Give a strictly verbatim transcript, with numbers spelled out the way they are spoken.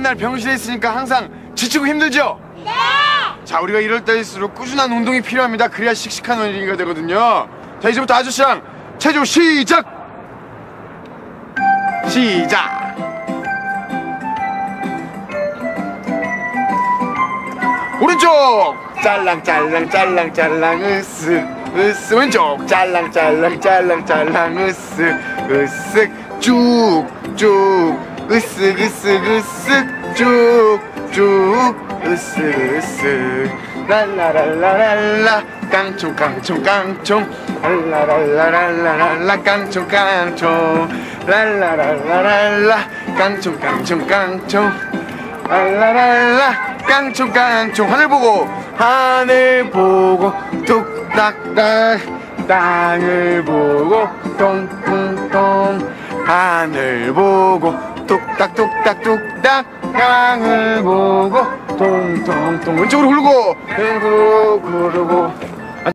맨날 병실에 있으니까 항상 지치고 힘들죠? 네! 자, 우리가 이럴 때일수록 꾸준한 운동이 필요합니다. 그래야 씩씩한 어린이가 되거든요. 자, 이제부터 아저씨랑 체조 시작! 시작! 오른쪽! 짤랑 짤랑 짤랑 짤랑 으쓱 으쓱 왼쪽! 짤랑 짤랑 짤랑 짤랑 으쓱 으쓱 쭉쭉 으쓱 으쓱 으쓱 쭉쭉 으쓱 으쓱 랄라랄라랄라 깡총 깡총 깡총 랄라랄라랄라랄라 깡총 깡총 랄라랄라랄라 깡총 깡총 깡총 랄라랄라 깡총 깡총 하늘 보고 하늘 보고 뚝딱딱 땅을 보고 똥똥똥 하늘 보고 뚝딱 뚝딱 뚝딱 땅을 보고 통통통 왼쪽으로 굴고 왼쪽으로 굴고